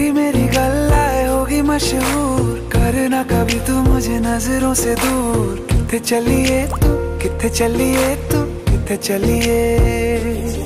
तेरी मेरी गल्लाए होगी मशहूर, करना कभी तू मुझे नजरों से दूर। किथे चलिए तू, किथे चलिए तू, किथे चलिए।